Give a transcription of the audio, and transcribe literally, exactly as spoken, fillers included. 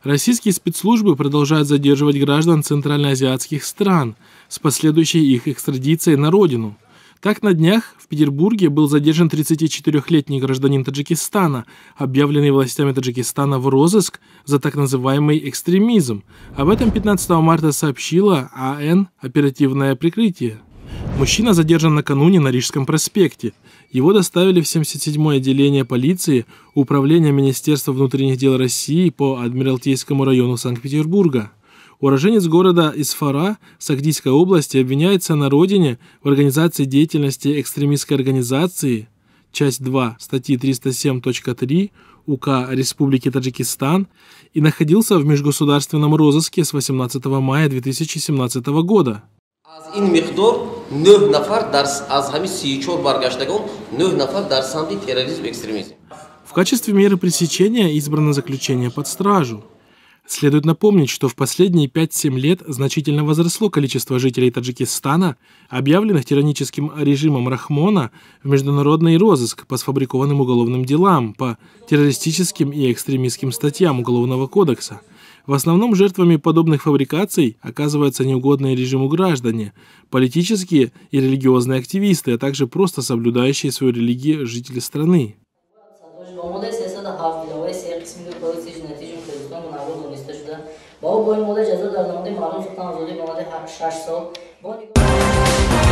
Российские спецслужбы продолжают задерживать граждан центральноазиатских стран с последующей их экстрадицией на родину. Так, на днях в Петербурге был задержан тридцатичетырёхлетний гражданин Таджикистана, объявленный властями Таджикистана в розыск за так называемый экстремизм. Об этом пятнадцатого марта сообщила АН «Оперативное прикрытие». Мужчина задержан накануне на Рижском проспекте. Его доставили в семьдесят седьмое отделение полиции Управления Министерства внутренних дел России по Адмиралтейскому району Санкт-Петербурга. Уроженец города Исфара Сагдийской области обвиняется на родине в организации деятельности экстремистской организации, часть два статьи триста семь точка три УК Республики Таджикистан, и находился в межгосударственном розыске с восемнадцатого мая две тысячи семнадцатого года. В качестве меры пресечения избрано заключение под стражу. Следует напомнить, что в последние пять-семь лет значительно возросло количество жителей Таджикистана, объявленных тираническим режимом Рахмона в международный розыск по сфабрикованным уголовным делам, по террористическим и экстремистским статьям Уголовного кодекса. В основном жертвами подобных фабрикаций оказываются неугодные режиму граждане, политические и религиозные активисты, а также просто соблюдающие свою религию жители страны. با با این مدل جزا در نماده معلوم sultan آزادی به ماده شش سال